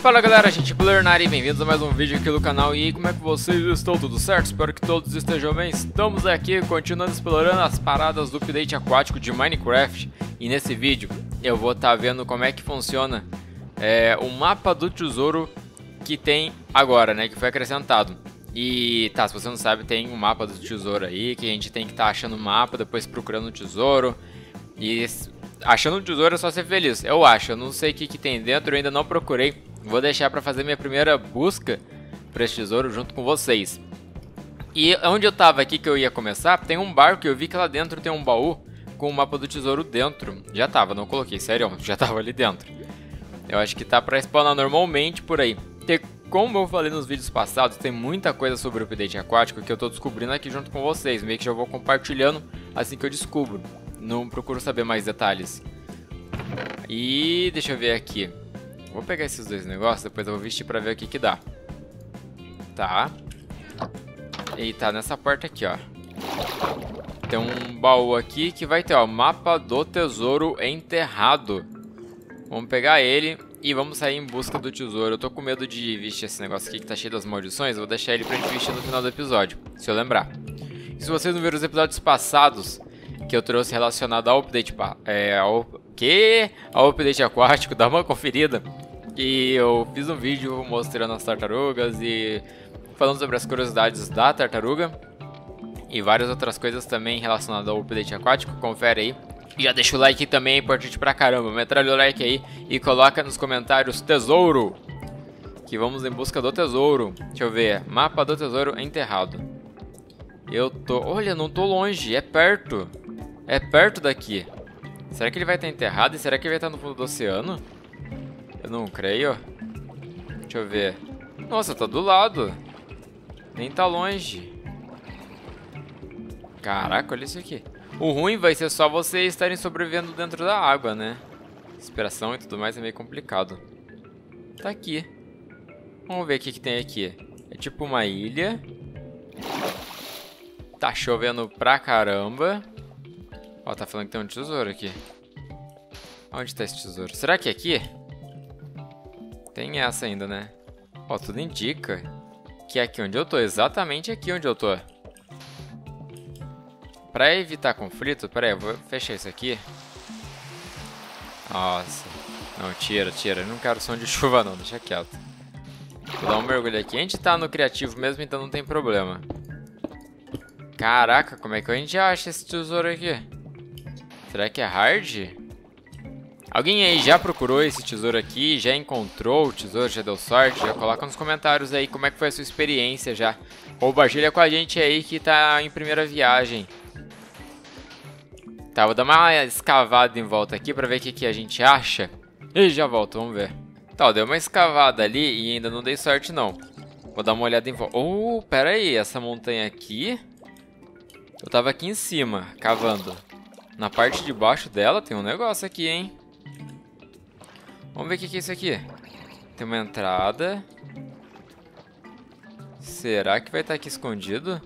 Fala galera, gente, Blurnar e bem-vindos a mais um vídeo aqui do canal. E aí, como é que vocês estão? Tudo certo? Espero que todos estejam bem. Estamos aqui continuando explorando as paradas do update aquático de Minecraft. E nesse vídeo eu vou estar vendo como é que funciona o mapa do tesouro que tem agora, né, que foi acrescentado. E tá, se você não sabe, tem um mapa do tesouro aí, que a gente tem que estar achando o mapa, depois procurando o tesouro. E achando o tesouro é só ser feliz, eu acho. Eu não sei o que tem dentro, eu ainda não procurei. Vou deixar pra fazer minha primeira busca pra esse tesouro junto com vocês. E onde eu tava aqui que eu ia começar, tem um barco que eu vi que lá dentro tem um baú com o mapa do tesouro dentro. Já tava, não coloquei, sério, já tava ali dentro. Eu acho que tá pra spawnar normalmente por aí. E como eu falei nos vídeos passados, tem muita coisa sobre o update aquático que eu tô descobrindo aqui junto com vocês. Meio que já vou compartilhando assim que eu descubro. Não procuro saber mais detalhes. E deixa eu ver aqui. Vou pegar esses dois negócios, depois eu vou vestir pra ver o que que dá. Tá. E tá nessa porta aqui, ó. Tem um baú aqui que vai ter, ó, mapa do tesouro enterrado. Vamos pegar ele e vamos sair em busca do tesouro. Eu tô com medo de vestir esse negócio aqui que tá cheio das maldições. Eu vou deixar ele pra gente vestir no final do episódio, se eu lembrar. E se vocês não viram os episódios passados que eu trouxe relacionado ao update ao update aquático, dá uma conferida. E eu fiz um vídeo mostrando as tartarugas e falando sobre as curiosidades da tartaruga e várias outras coisas também relacionadas ao update aquático. Confere aí. E já deixa o like também, é importante pra caramba. Metralha o like aí e coloca nos comentários tesouro, que vamos em busca do tesouro. Deixa eu ver, mapa do tesouro enterrado. Olha, não tô longe, é perto. É perto daqui. Será que ele vai estar enterrado? E será que ele vai estar no fundo do oceano? Eu não creio. Deixa eu ver. Nossa, tá do lado. Nem tá longe. Caraca, olha isso aqui. O ruim vai ser só vocês estarem sobrevivendo dentro da água, né? Respiração e tudo mais é meio complicado. Tá aqui. Vamos ver o que tem aqui. É tipo uma ilha. Tá chovendo pra caramba. Ó, tá falando que tem um tesouro aqui. Onde tá esse tesouro? Será que é aqui? Tem essa ainda, né? Ó, tudo indica que é aqui onde eu tô. Exatamente aqui onde eu tô. Pra evitar conflito... Pera aí, eu vou fechar isso aqui. Nossa. Não, tira. Eu não quero som de chuva não, deixa quieto. Vou dar um mergulho aqui. A gente tá no criativo mesmo, então não tem problema. Caraca, como é que a gente acha esse tesouro aqui? Será que é hard? Alguém aí já procurou esse tesouro aqui? Já encontrou o tesouro? Já deu sorte? Já coloca nos comentários aí como é que foi a sua experiência já. Compartilha com a gente aí que tá em primeira viagem. Tá, vou dar uma escavada em volta aqui pra ver o que a gente acha. E já volto, vamos ver. Tá, eu dei uma escavada ali e ainda não dei sorte não. Vou dar uma olhada em volta. Oh, pera aí, essa montanha aqui... Eu tava aqui em cima, cavando. Na parte de baixo dela tem um negócio aqui, hein? Vamos ver o que é isso aqui. Tem uma entrada. Será que vai estar aqui escondido?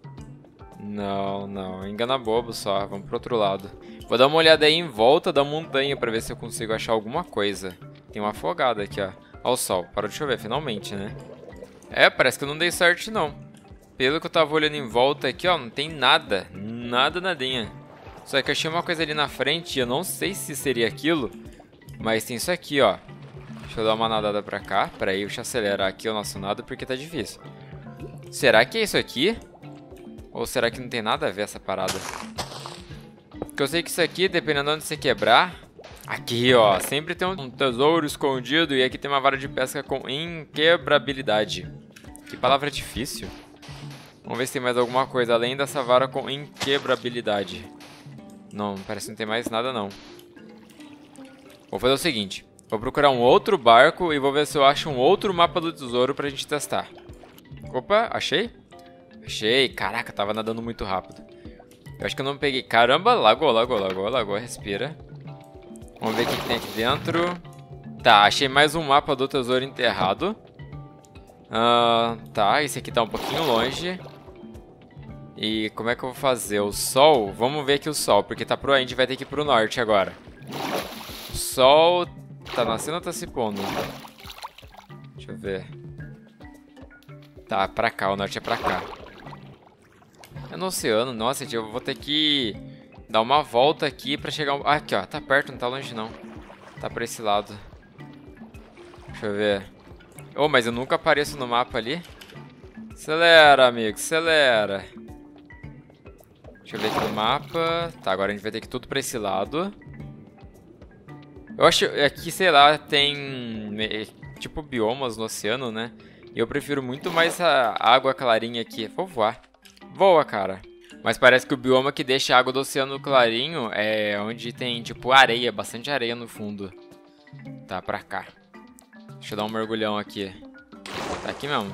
Não. Engana bobo só. Vamos pro outro lado. Vou dar uma olhada aí em volta da montanha pra ver se eu consigo achar alguma coisa. Tem uma afogada aqui, ó. Ó o sol. Parou de chover, finalmente, né? É, parece que eu não dei sorte, não. Pelo que eu tava olhando em volta aqui, ó, não tem nada. Nadinha. Só que eu achei uma coisa ali na frente e eu não sei se seria aquilo. Mas tem isso aqui, ó. Deixa eu dar uma nadada pra cá. Pera aí, deixa eu acelerar aqui o nosso nado porque tá difícil. Será que é isso aqui? Ou será que não tem nada a ver essa parada? Porque eu sei que isso aqui, dependendo de onde você quebrar... Aqui, ó, sempre tem um tesouro escondido. E aqui tem uma vara de pesca com inquebrabilidade. Que palavra difícil. Vamos ver se tem mais alguma coisa além dessa vara com inquebrabilidade. Não, parece que não tem mais nada não. Vou fazer o seguinte. Vou procurar um outro barco e vou ver se eu acho um outro mapa do tesouro pra gente testar. Opa, achei? Achei. Caraca, tava nadando muito rápido. Eu acho que eu não peguei. Caramba, lagou, respira. Vamos ver o que tem aqui dentro. Tá, achei mais um mapa do tesouro enterrado. Tá, esse aqui tá um pouquinho longe. E como é que eu vou fazer? O sol? Vamos ver aqui o sol, porque tá a gente vai ter que ir pro norte agora. O sol tá nascendo ou tá se pondo? Deixa eu ver. Tá, pra cá, o norte é pra cá. É no oceano, nossa, eu vou ter que dar uma volta aqui pra chegar... Ah, aqui, ó, tá perto, não tá longe não. Tá pra esse lado. Deixa eu ver. Oh, mas eu nunca apareço no mapa ali. Acelera, amigo, acelera. Deixa eu ver aqui no mapa. Tá, agora a gente vai ter que ir tudo pra esse lado. Eu acho aqui, sei lá, tem tipo biomas no oceano, né? E eu prefiro muito mais a água clarinha aqui. Vou voar. Voa, cara. Mas parece que o bioma que deixa a água do oceano clarinho é onde tem, tipo, areia. Bastante areia no fundo. Tá, pra cá. Deixa eu dar um mergulhão aqui. Tá aqui mesmo.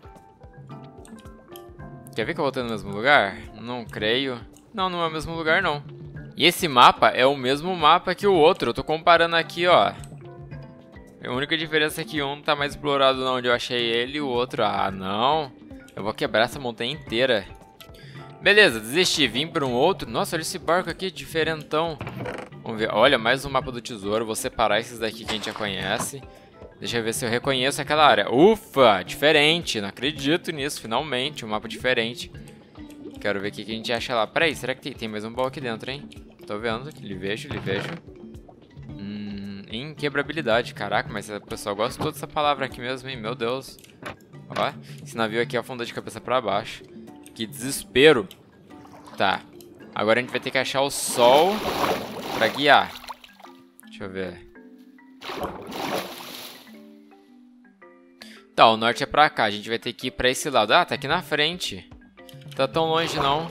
Quer ver que eu voltei no mesmo lugar? Não creio. Não, não é o mesmo lugar, não. E esse mapa é o mesmo mapa que o outro. Eu tô comparando aqui, ó. A única diferença é que um tá mais explorado onde eu achei ele e o outro... Ah, não. Eu vou quebrar essa montanha inteira. Beleza, desisti. Vim para um outro. Nossa, olha esse barco aqui, diferentão. Vamos ver. Olha, mais um mapa do tesouro. Vou separar esses daqui que a gente já conhece. Deixa eu ver se eu reconheço aquela área. Ufa, diferente. Não acredito nisso, finalmente. Um mapa diferente. Quero ver o que a gente acha lá. Peraí, será que tem mais um baú aqui dentro, hein? Tô vendo. Lhe vejo, lhe vejo. Inquebrabilidade. Caraca, mas o pessoal gostou dessa palavra aqui mesmo, hein? Meu Deus. Ó, esse navio aqui afunda de cabeça pra baixo. Que desespero. Tá. Agora a gente vai ter que achar o sol pra guiar. Deixa eu ver. Tá, o norte é pra cá. A gente vai ter que ir pra esse lado. Ah, tá aqui na frente. Tá tão longe, não.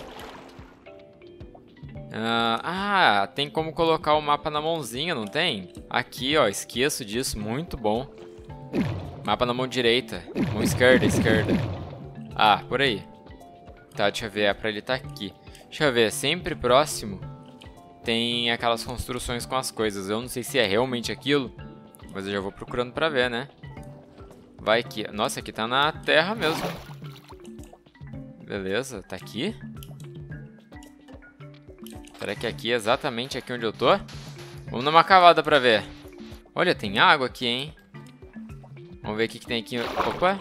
Ah, tem como colocar o mapa na mãozinha, não tem? Aqui, ó. Esqueço disso. Muito bom. Mapa na mão direita. Mão esquerda, esquerda. Ah, por aí. Tá, deixa eu ver. É pra ele tá aqui. Deixa eu ver. Sempre próximo tem aquelas construções com as coisas. Eu não sei se é realmente aquilo, mas eu já vou procurando pra ver, né? Vai aqui. Nossa, aqui tá na terra mesmo. Beleza, tá aqui? Será que aqui é exatamente aqui onde eu tô? Vamos dar uma cavada pra ver. Olha, tem água aqui, hein? Vamos ver o que tem aqui. Opa!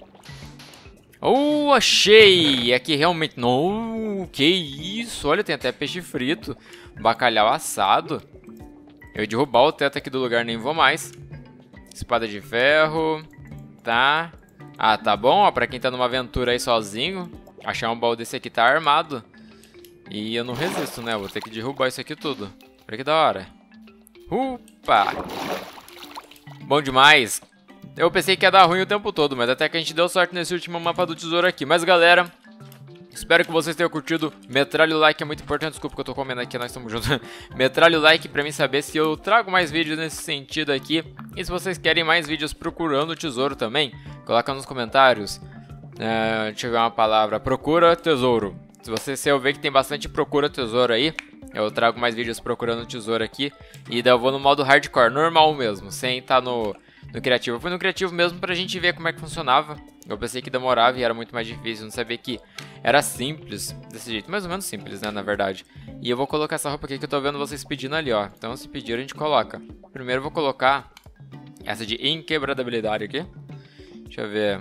Oh, achei! Aqui realmente... Não, que isso! Olha, tem até peixe frito. Bacalhau assado. Eu ia derrubar o teto aqui do lugar, nem vou mais. Espada de ferro. Tá. Ah, tá bom, ó. Pra quem tá numa aventura aí sozinho, achar um baú desse aqui tá armado. E eu não resisto, né? Eu vou ter que derrubar isso aqui tudo. Olha que da hora. Upa! Bom demais. Eu pensei que ia dar ruim o tempo todo, mas até que a gente deu sorte nesse último mapa do tesouro aqui. Mas galera, espero que vocês tenham curtido. Metralha o like, é muito importante. Desculpa que eu tô comendo aqui, nós estamos juntos. Metralha o like pra mim saber se eu trago mais vídeos nesse sentido aqui. E se vocês querem mais vídeos procurando o tesouro também, coloca nos comentários. Deixa eu ver uma palavra. Procura tesouro. Se eu ver que tem bastante procura tesouro aí, eu trago mais vídeos procurando tesouro aqui. E daí eu vou no modo hardcore, normal mesmo, sem estar no criativo. Eu fui no criativo mesmo pra gente ver como é que funcionava. Eu pensei que demorava e era muito mais difícil. Não sabia que era simples desse jeito. Mais ou menos simples, né, na verdade. E eu vou colocar essa roupa aqui que eu tô vendo vocês pedindo ali, ó. Então se pedir a gente coloca. Primeiro eu vou colocar essa de inquebrabilidade aqui. Deixa eu ver.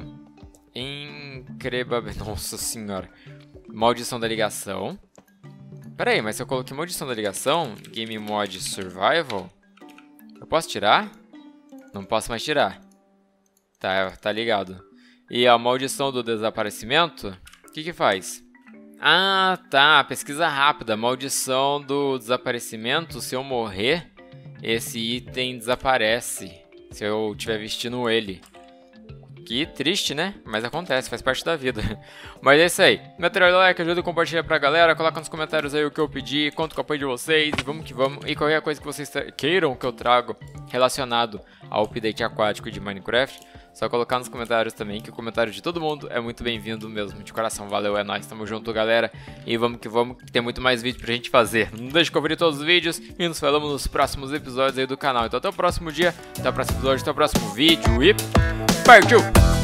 Nossa senhora. Maldição da ligação. Pera aí, mas se eu coloquei maldição da ligação, Game Mod Survival, eu posso tirar? Não posso mais tirar. Tá ligado. E a maldição do desaparecimento, o que faz? Ah, tá. Pesquisa rápida. Maldição do desaparecimento, se eu morrer, esse item desaparece. Se eu estiver vestindo ele. Que triste, né? Mas acontece, faz parte da vida. Mas é isso aí. Metralha o like, ajuda a compartilhar pra galera. Coloca nos comentários aí o que eu pedi. Conto com o apoio de vocês. E vamos que vamos. E qualquer coisa que vocês queiram que eu trago relacionado ao update aquático de Minecraft, só colocar nos comentários também, que o comentário de todo mundo é muito bem-vindo mesmo. De coração, valeu, é nóis, tamo junto, galera. E vamos que vamos, que tem muito mais vídeo pra gente fazer. Não deixe de conferir todos os vídeos e nos falamos nos próximos episódios aí do canal. Então até o próximo dia, até o próximo episódio, até o próximo vídeo e... Partiu!